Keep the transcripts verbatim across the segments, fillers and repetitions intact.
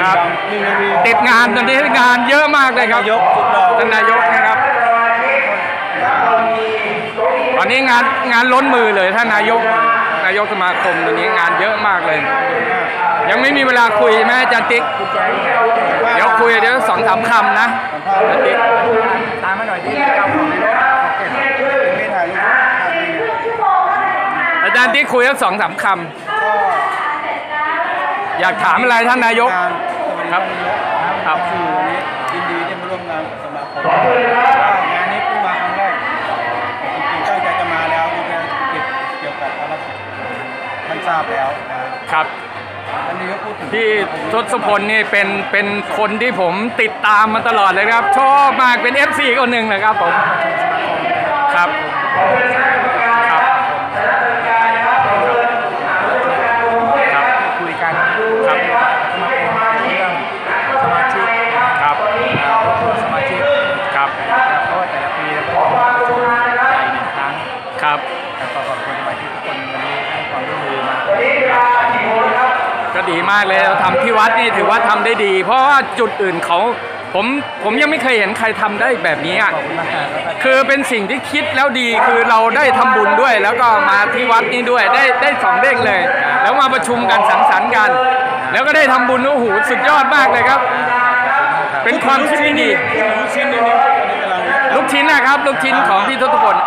ครับติดงานตอนนี้งานเยอะมากเลยครับท่านนายกนะครับตอนนี้งานงานล้นมือเลยท่านนายกนายกสมาคมตอนนี้งานเยอะมากเลยยังไม่มีเวลาคุยแม่อาจารย์ติ๊กเดี๋ยวคุยเดี๋ยวสองสามคำนะอาจารย์ติ๊กตามมาหน่อยดิอาจารย์ติ๊กคุยสักสองสามคำอยากถามอะไรท่านนายกครับครับยินดีที่มาร่วมงานสมาคมงานนี้เพิ่งมาครั้งแรกจริงๆตั้งใจจะมาแล้วที่จะเก็บเกี่ยวกับภารกิจท่านทราบแล้วครับพี่ทศพลนี่เป็นเป็นคนที่ผมติดตามมาตลอดเลยครับชอบมากเป็น เอฟ ซี คนหนึ่งนะครับผมครับครับครับคุยกันครับสมาคมเรื่องสมาชิกครับสมาชิกครับเพราะว่าแต่ละปีเราก็ประชุมใหญ่หนึ่งครั้งครับแต่ขอบคุณสมาชิกทุกคนวันนี้ให้ความร่วมมือมาก็ดีมากเลยเราทำที่วัดนี่ถือว่าทำได้ดี เพราะว่าจุดอื่นเขาผมผมยังไม่เคยเห็นใครทำได้แบบนี้อ่ะคือเป็นสิ่งที่คิดแล้วดีคือเราได้ทำบุญด้วยแล้วก็มาที่วัดนี้ด้วยได้ได้สองเด้งเลยแล้วมาประชุมกันสังสรรค์กันแล้วก็ได้ทำบุญโอ้โหสุดยอดมากเลยครับเป็นความคิดที่ดีลูกชิ้นนะครับลูกชิ้นของพี่ทศพล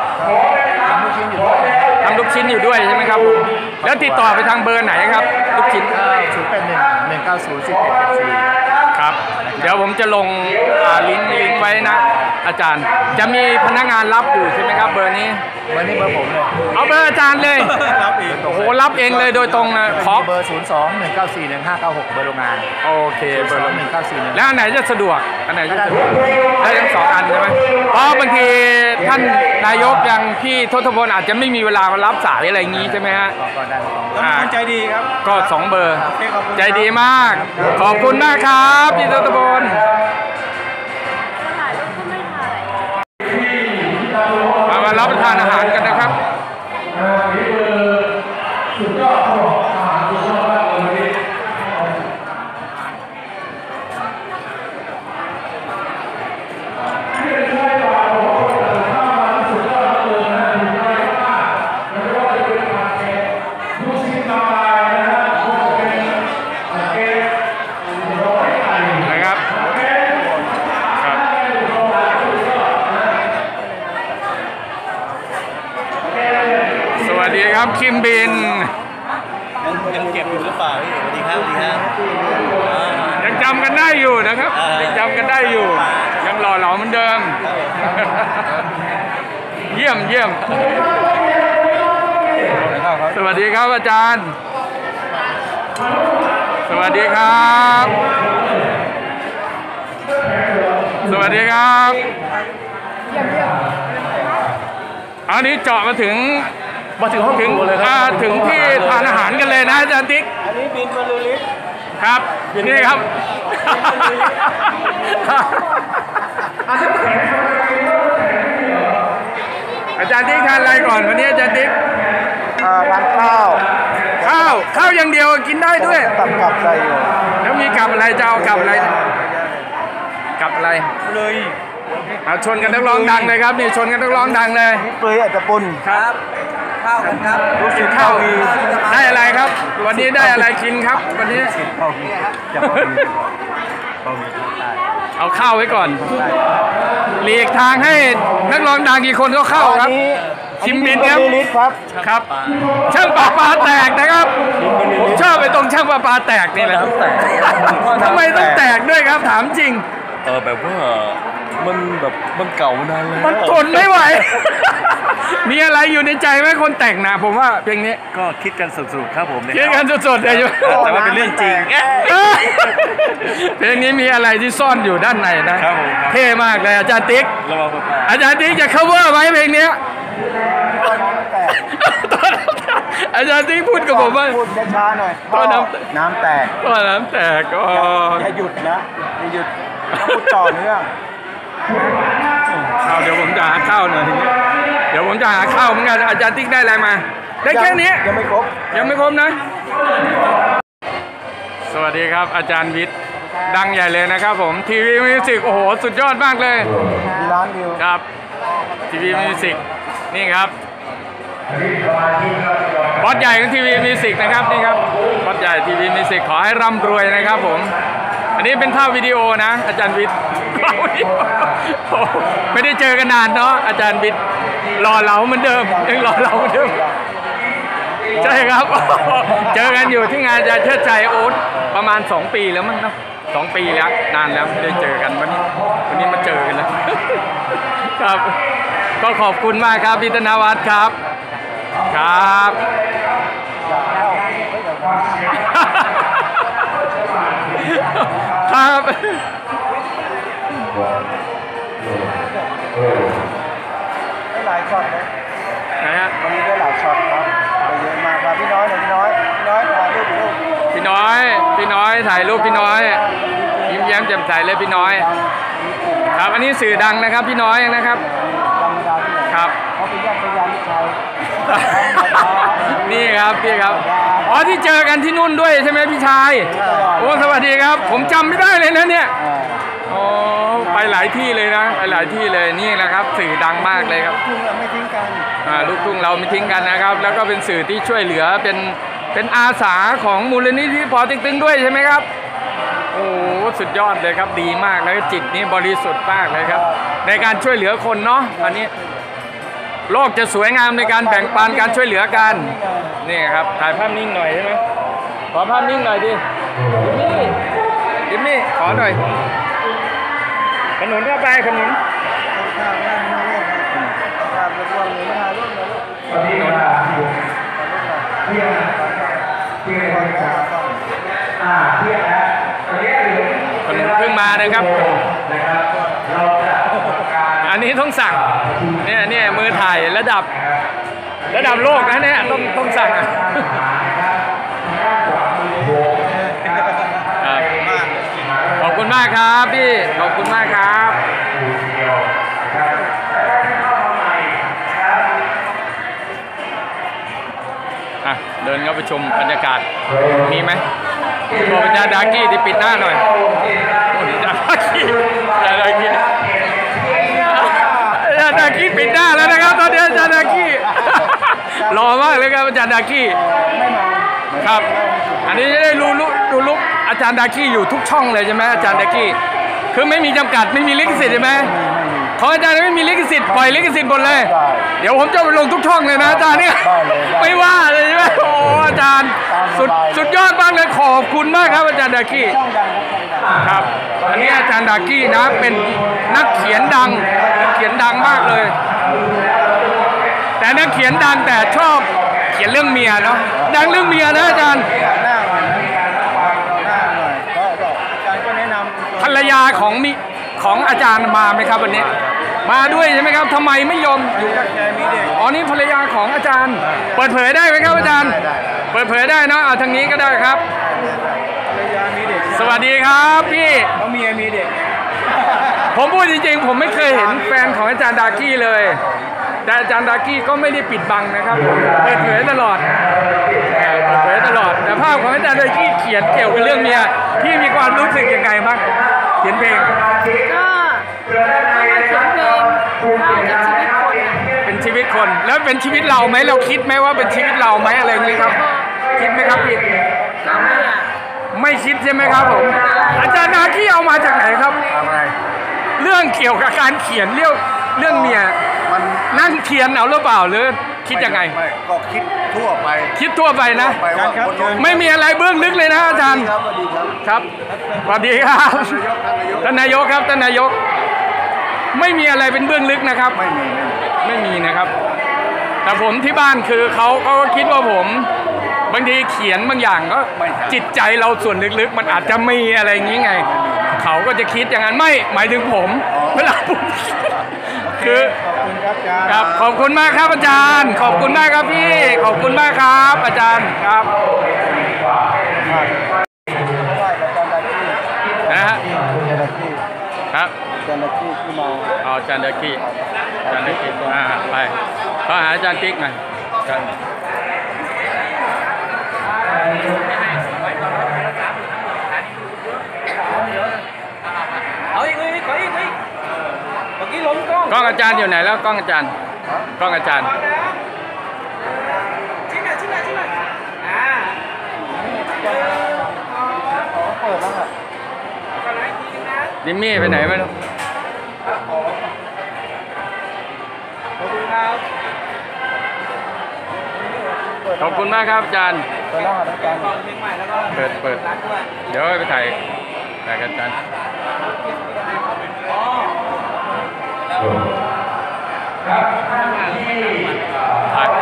ทำลูกชิ้นอยู่ด้วยใช่ไหมครับผมแล้วติดต่อไปทางเบอร์ไหนครับลูกชิ้นศูนย์แปดหนึ่งหนึ่งเก้าศูนย์สิบเอ็ดเจ็ดสี่ครับเดี๋ยวผมจะลงลิงก์ลิงก์ไว้นะอาจารย์จะมีพนักงานรับอยู่ใช่ไหมครับเบอร์นี้เบอร์นี้เบอร์ผมเลยเอาเบอร์อาจารย์เลยโอ้โหรับเองเลยโดยตรงนะขอเบอร์ศูนย์สองหนึ่งเก้าสี่หนึ่งห้าเก้าหกเบอร์โรงงานโอเคเบอร์หนึ่งเก้าสี่แล้วอันไหนจะสะดวกอันไหนจะสะดวกได้ทั้งสองอันใช่ไหมเพราะบางทีท่านนายกอย่างพี่ทศพลอาจจะไม่มีเวลามารับสายอะไรอย่างนี้ใช่ไหมฮะก็ได้ใจดีครับก็สองเบอร์ใจดีมากขอบคุณมากครับพี่ทศพลมารับประทานอาหารกันนะครับคิมบินยังเก็บอยู่หรือเปล่าสวัสดีครับสวัสดีครับยังจำกันได้อยู่นะครับยังจำกันได้อยู่ยังหล่อเหลาเหมือนเดิมเยี่ยมเยี่ยมสวัสดีครับอาจารย์สวัสดีครับสวัสดีครับอันนี้เจาะมาถึงมาถึงห้องถึงเลยครับถึงที่ทานอาหารกันเลยนะอาจารย์ติ๊กอันนี้บินมาลูลิสครับนี่ครับอาจารย์ติ๊กทานอะไรก่อนวันนี้อาจารย์ติ๊กทานข้าวข้าวข้าวอย่างเดียวกินได้ด้วยตับกับอะไรอยู่แล้วมีกับอะไรจะเอากับอะไรกับอะไรเลยเอาชนกันนักร้องดังเลยครับนี่ชนกันนักร้องดังเลยเปรย์อัตปุนครับข้าวกันครับรู้สึกข้าวได้อะไรครับวันนี้ได้อะไรกินครับวันนี้ข้าวจะข้าวเอาข้าวไว้ก่อนหลีกทางให้นักร้องดังกี่คนก็เข้าครับคิมบินครับครับช่างปลาปลาแตกนะครับผมชอบไปตรงช่างปลาปลาแตกนี่แหละทำไมต้องแตกด้วยครับถามจริงเออแบบว่ามันแบบมันเก่ามานานแล้วมันทนไม่ไหวมีอะไรอยู่ในใจไหมคนแต่งนะผมว่าเพลงนี้ก็คิดกันสุดๆครับผมคิดกันสุดๆเลยแต่ว่าเป็นเรื่องจริงเพลงนี้มีอะไรที่ซ่อนอยู่ด้านในนะครับเท่มากเลยอาจารย์ติ๊กอาจารย์ติ๊กจะ cover ไหมเพลงนี้อาจารย์ติ๊กพูดกับผมว่าพูดช้าๆหน่อยก็น้ำน้ำแตกก็น้ำแตกก็อย่าหยุดนะอย่าหยุดพูดต่อเนื่องข้าวเดี๋ยวผมจะหาข้าวหน่อยเดี๋ยวผมจะหาข้าวเหมือนกันอาจารย์ติ๊กได้อะไรมาได้แค่นี้ยังไม่ครบยังไม่ครบนะสวัสดีครับอาจารย์วิทย์ดังใหญ่เลยนะครับผมทีวีมิวสิกโอ้โหสุดยอดมากเลยมีร้านวิวครับทีวีมิวสิกนี่ครับบอสใหญ่ของทีวีมิวสิกนะครับนี่ครับบอสใหญ่ทีวีมิวสิกขอให้ร่ำรวยนะครับผมอันนี้เป็นภาพวิดีโอนะอาจารย์วิทย์ไม่ได้เจอกันนานเนาะอาจารย์วิทย์รอเราเหมือนเดิมยังรอเราเหมือนเดิมใช่ครับเจอกันอยู่ที่งานอาจารย์เชิดชัยโอ๊ตประมาณสองปีแล้วมั้งเนาะสองปีแล้วนานแล้วไม่ได้เจอกันวันนี้วันนี้มาเจอกันแล้วครับก็ขอบคุณมากครับพี่ธนวัฒน์ครับครับครับได้หลายช็อตเลยนะฮะวันนี้ได้หลายช็อตครับไปเยอะมากครับพี่น้อยหน่อยพี่น้อยพี่น้อยถ่ายรูปอยู่ลูกพี่น้อยพี่น้อยถ่ายรูปพี่น้อยยิ้มแย้มแจ่มใสเลยพี่น้อยครับอันนี้สื่อดังนะครับพี่น้อยนะครับจำไม่ได้ที่ไหนครับเขาเป็นญาติพยานลูกชายนี่ครับพี่ครับอ๋อที่เจอกันที่นู่นด้วยใช่ไหมพี่ชายโอ้สวัสดีครับผมจำไม่ได้เลยนะเนี่ยอ๋อไปหลายที่เลยนะไปหลายที่เลยนี่แหละครับสื่อดังมากเลยครับทุ่งเราไม่ทิ้งกันอ่าลูกทุ่งเราไม่ทิ้งกันนะครับ แล้วก็เป็นสื่อที่ช่วยเหลือเป็นเป็นอาสาของมูลนิธิปอเต็กตึงด้วยใช่ไหมครับโอ้สุดยอดเลยครับดีมากแล้วจิตนี้บริสุทธิ์มากเลยครับในการช่วยเหลือคนเนาะอันนี้โลกจะสวยงามในการแบ่งปันการช่วยเหลือกันนี่ครับถ่ายภาพนิ่งหน่อยใช่ไหมขอภาพนิ่งหน่อยดิดิมมี่ดิมมี่ขอหน่อยขนุนเข้าไปขนุนข้าวไม่ได้ไม่ได้ข้าวเป็นวันเลยไม่ได้รุ่นเลยลูกขนุนเที่ยงเที่ยงวันแล้วอ่าเที่ยงแล้วตอนนี้คือขนุนเพิ่งมานะครับอันนี้ต้องสั่งเนี่ยเนี่ยมือถ่ายระดับระดับโลกนะเนี่ยต้องต้องสั่งอ่ะขอบคุณมากครับพี่ขอบคุณมากครับอ่ะเดินเข้าไปชมบรรยากาศมีไหมบอกอาจารย์ดากี้ที่ปิดหน้าหน่อยโอ้ยอาจารย์ดากี้อาจารย์ดากี้อาจารย์ดากี้ปิดหน้าแล้วนะครับตอนนี้อาจารย์ดากี้หล่อมากเลยครับอาจารย์ดากี้ครับอันนี้จะได้รู้รู้ดูลุกอาจารย์ดากี้อยู่ทุกช่องเลยใช่ไหมอาจารย์ดากี้คือไม่มีจำกัดไม่มีลิขสิทธิ์ใช่ไหมของอาจารย์ไม่มีลิขสิทธิ์ปล่อยลิขสิทธิ์หมดเลยเดี๋ยวผมจะไปลงทุกช่องเลยนะอาจารย์เนี่ยไม่ว่าเลยใช่ไหมโอ้อาจารย์สุดสุดยอดมากเลยขอบคุณมากครับอาจารย์ดากี้ครับอันนี้อาจารย์ดากี้นะเป็นนักเขียนดังนักเขียนดังมากเลยแต่นักเขียนดังแต่ชอบเขียนเรื่องเมียเนาะดังเรื่องเมียนะอาจารย์หน้าหน่อยหน้าหน่อยก็ก็อาจารย์ก็แนะนำภรรยาของมิของอาจารย์มาไหมครับวันนี้ มาด้วยใช่ไหมครับทำไมไม่ยอมอยู่แกมีเด็กอ๋อนี่ภรรยาของอาจารย์ เปิดเผยได้ไหมครับอาจารย์ เปิดเผยได้เนาะเอาทางนี้ก็ได้ครับภรรยามีเด็กสวัสดีครับพี่เขาเมียมีเด็กผมพูดจริงๆผมไม่เคยเห็นแฟนของอาจารย์ดากี้เลย แต่อาจารย์ดากี้ก็ไม่ได้ปิดบังนะครับเปิดเผยตลอดเปิดเผยตลอดแต่ภาพของอาจารย์ดากี้เขียนเกี่ยวกับเรื่องเมียพี่มีความรู้สึกยังไงบ้างเขียนเพลงก็ถ้ามาเขียนเพลงก็จากชีวิตคนอะเป็นชีวิตคนแล้วเป็นชีวิตเราไหมเราคิดไหมว่าเป็นชีวิตเราไหมอะไรอย่างนี้ครับ คิดไหมครับพี่ก็ไม่อะไม่คิดใช่ไหมครับผมอาจารย์ดากี้เอามาจากไหนครับอะไรเรื่องเกี่ยวกับการเขียนเรื่องเรื่องเมียมันนั่งเขียนเอาหรือเปล่าหรือคิดยังไงไม่ก็คิดทั่วไปคิดทั่วไปนะไปว่าคนนู้นไม่มีอะไรเบื้องลึกเลยนะอาจารย์ครับสวัสดีครับครับสวัสดีครับนายกท่านนายกท่านนายกครับท่านนายก ไม่มีอะไรเป็นเบื้องลึกนะครับไม่มีไม่มีไม่มีนะครับ แต่ผมที่บ้านคือเขาเขาก็คิดว่าผมบางทีเขียนบางอย่างก็จิตใจเราส่วนลึกๆ มันอาจจะมีอะไรอย่างนี้ไง เขาก็จะคิดอย่างนั้นไม่หมายถึงผมเวลาผมคือขอบคุณครับอาจารย์ครับขอบคุณมากครับอาจารย์ ขอบคุณมากครับพี่ ขอบคุณมากครับ อาจารย์ครับไหว้กับอาจารย์ดากี้นะฮะอาจารย์ดากี้ครับอาจารย์ดากี้ที่มาเอาอาจารย์เดกกี้อาจารย์เดกกี้อ่าไปเขาหาอาจารย์ติ๊กหน่อยอาจารย์กล้องอาจารย์อยู่ไหนแล้วกล้องอาจารย์กล้องอาจารย์ชิ้นหน่อยชิ้นหน่อยชิ้นหน่อยอ่าเปิดแล้วอ่ะก่อนนะอีกทีนึงนะดิมมี่ไปไหนไม่รู้ขอบคุณครับขอบคุณมากครับอาจารย์เปิดแล้วอาจารย์เพลงใหม่แล้วก็เปิดเปิดร้านด้วยเดี๋ยวไปถ่ายถ่ายกันอาจารย์อ๋อถ่าย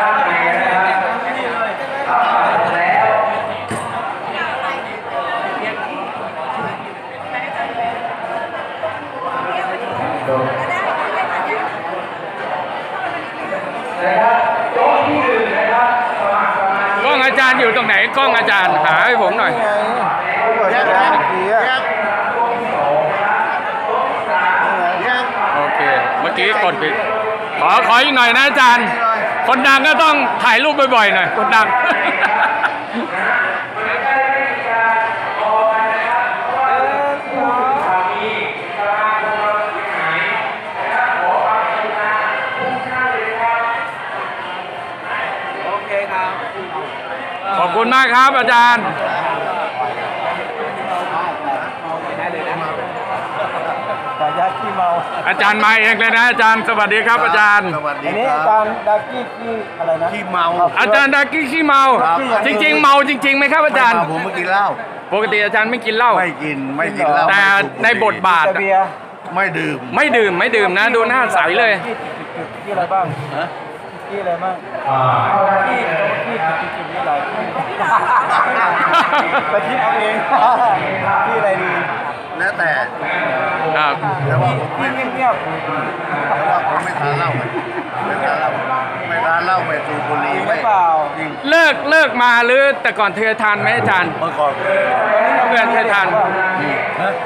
กล้องอาจารย์อยู่ตรงไหนกล้องอาจารย์หาให้ผมหน่อยแยกแยกแยกโอเค เมื่อกี้กดผิดขอขออีกหน่อยนะอาจารย์ คนดังก็ต้องถ่ายรูปบ่อยๆหน่อยคนดังโอเคครับขอบคุณมากครับอาจารย์ได้เลยนะแต่ยาขี้เมาอาจารย์มาเองเลยนะอาจารย์สวัสดีครับอาจารย์สวัสดีอันนี้คอารับจารย์ดากี้ขี้อะไรนะขี้เมาอาจารย์ดากี้ขี้เมาครับจริง ๆ เมาจริงๆไหมครับอาจารย์ไม่เมผมไม่กินเหล้าปกติอาจารย์ไม่กินเหล้าไม่กินไม่กินเหล้าแต่ไม่สูในบทบาทแต่เบียร์ไม่ดื่มไม่ดื่มไม่ดื่มนะดูหน้าใสเลยขี้จุดๆขี้อะไรบ้างฮะขี้อะไรบ้างขี้ขี้จุดๆนี่อะไรไปคิดเอาเองขี้อะไรดีแล้วแต่ครับแต่ว่าผมไม่ขี้เงียบแต่ว่าผมไม่ทานเหล้าไงไม่ทานเหล้าไม่ทานเหล้าไม่สูบบุหรี่ๆหรืไม่อเปล่าจริงเลิกเลิกมาหรือแต่ก่อนเธอทานไหมอาจารย์เมื่อก่อนเพื่อนเคยทานฮะ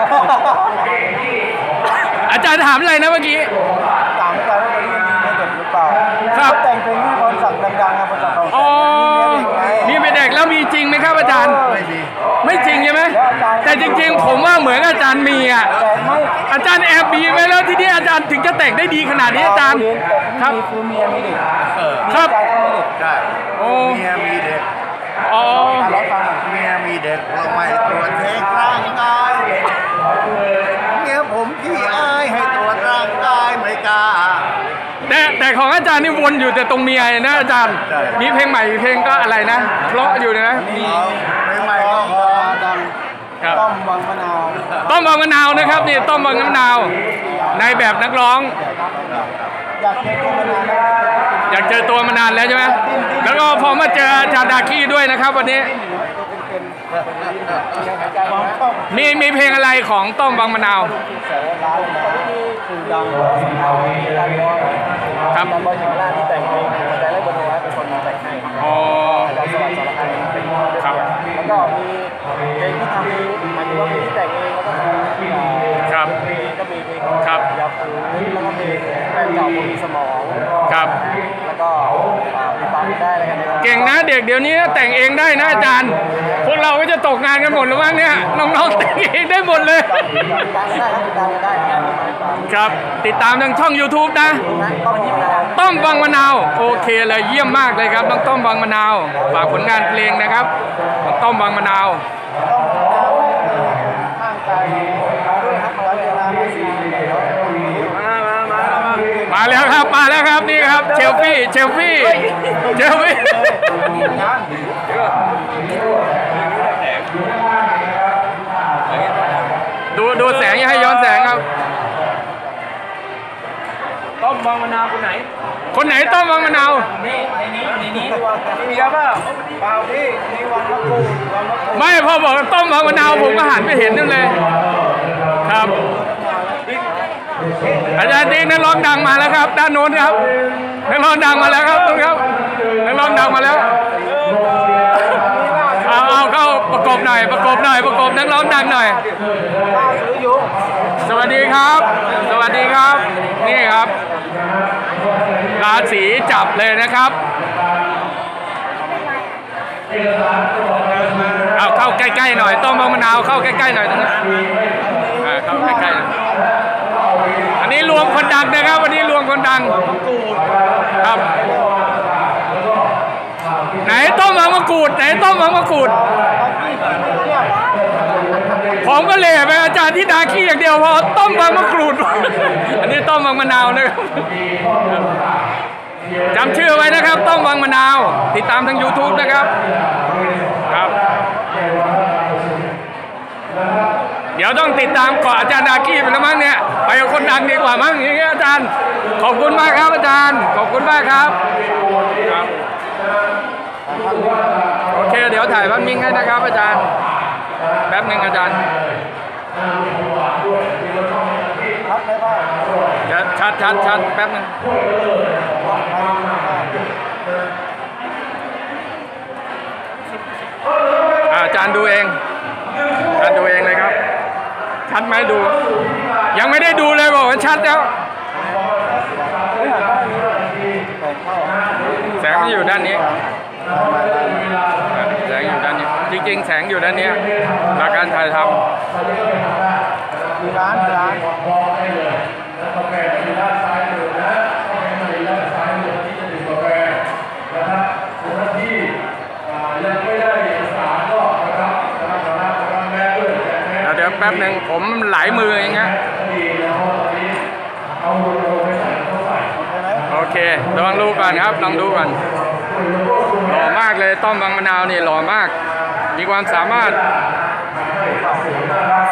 อาจารย์ถามอะไรนะเมื่อกี้ถามอาจารย์ว่าตอนนี้มีเมียเด็กหรือเปล่าครับเขาแต่งเพลงให้คนสักดังๆนะคนสักเขาอ๋อมีมีเมียเด็กไงเป็นเด็กแล้วมีจริงไหมครับอาจารย์ไม่มีไม่จริงใช่ไหมแต่จริงๆ ผมว่าเหมือนอาจารย์มีอ่ะแต่ไม่อาจารย์แอบมีไว้แล้วที่นี่อาจารย์ถึงจะแต่งได้ดีขนาดนี้อาจารย์ คครัรับ บคือเมียมีเด็กเออครับอาจารย์ก็มีเด็กใช่โอ้เมียมีเด็กอ๋อร้องฟังหน่อยเมียมีเด็กเราไม่ตรวจเช็คร่างกายเมียผมขี้อายให้ตรวจร่างกายไม่กล้าแต่แต่ของอาจารย์นี่วนอยู่แต่ตรงเมียนะอาจารย์ใช่มีเพลงใหม่เพลงก็อะไรนะเพราะอยู่นะเอาไม่ไม่ก็พอดังครับต้มวังมะนาวต้มบางมะนาวนะครับนี่ต้มบางมะนาว ในแบบนักร้องอยากเจอคนมานานแล้วอยากเจอตัวมานานแล้วใช่ไหมแล้วก็พอมาเจออาจารย์ดากี้ด้วยนะครับวันนี้มองช่องมีมีเพลงอะไรของต้มบางมะนาวแสนล้านนะสื่อดังเอาการบอยครับการบอยอยู่ล่างที่แต่งเพลงหัวใจและบนหัวเป็นคนแต่งให้อ๋ออาจารย์สวัสดิ์สารคามเป็นคนเลือกครับแล้วก็มีเพลงที่ทำเองหมายถึงว่าเพลงที่แต่งเองแล้วก็ทำครับเพลงก็มีเพลงครับยาคูแล้วก็เพลงแฟนเก่าคนมีสมองครับแล้วก็อ่าติดตามได้อะไรกันนะครับเก่งนะเด็กเดี๋ยวนี้แต่งเองได้นะอาจารย์ พวกเราก็จะตกงานกันหมดหรือมั้งเนี่ยน้องๆแต่งเองได้หมดเลยติดตามได้ครับติดตามได้ครับครับ ติดตามทางช่อง ยูทูบ นะต้องยิ้มนะครับต้อมบางมะนาว โอเคเลยเยี่ยมมากเลยครับน้องต้อมบางมะนาวฝากผลงานเพลงนะครับของต้อมบางมะนาวข้างกายด้วยครับการเวลาไม่สี่มามามามามาแล้วครับมาแล้วครับนี่ครับเชลฟี่เชลฟี่เชลฟี่ดูดูแสงอย่าให้ย้อนแสงครับต้มบางมะนาวคนไหนคนไหนต้อมบางมะนาวนี่ในนี้ในนี้มีเยอะเปล่าเปล่าพี่นี่วันมะกรูดวันมะกรูดไม่พอบอกว่าต้มบางมะนาวผมก็หันไปเห็นนั่นเลยครับอาจารย์ติ๊กนักร้องดังมาแล้วครับ ด้านโน้นครับนักร้องดังมาแล้วครับตรงครับนักร้องดังมาแล้วเอาเอาเข้าประกบหน่อยประกบหน่อยประกบนักร้องดังหน่อยป้าซื้อยุงสวัสดีครับ สวัสดีครับ นี่ครับ ราศีจับเลยนะครับเอาเข้าใกล้ๆหน่อยต้มบางมะนาวเข้าใกล้ๆหน่อยตรงนั้นอ่าเข้าใกล้ๆหน่อยอันวันนี้รวมคนดังนะครับ วันนี้รวมคนดังครับ ไหนต้มบางมะกรูดไหนต้มบางมะกรูดผมก็เลยไปอาจารย์ที่ดาขี้อย่างเดียวพอต้มบางมะกรูด อันนี้ต้มบางมะนาวนะครับจำชื่อไว้นะครับต้มบางมะนาวติดตามทาง ยูทูบ นะครับครับ เดี๋ยวต้องติดตามเกาะอาจารย์ดากี้ไปแล้วมั้งเนี่ยไปกับคนดังดีกว่ามั้งอย่างเงี้ยอาจารย์ขอบคุณมากครับอาจารย์ขอบคุณมากครับครับโอเคเดี๋ยวถ่ายภาพนิ่งให้นะครับอาจารย์แป๊บนึงอาจารย์เดี๋ยวชัดชัดชัดแป๊บนึงอาจารย์ดูเองอาจารย์ดูเองเลยครับชัดไหมดูยังไม่ได้ดูเลยบอกว่าชัดแล้วแสงอยู่ด้านนี้แสงอยู่ด้านนี้จริงๆแสงอยู่ด้านนี้หลักการถ่ายทำมีร้านมีร้านเดี๋ยวแป๊บหนึ่งผมหลายมือเองฮะโอเคลองดูก่อนครับลองดูก่อนหล่อมากเลยต้อมบางมะนาวนี่หล่อมากมีความสามารถ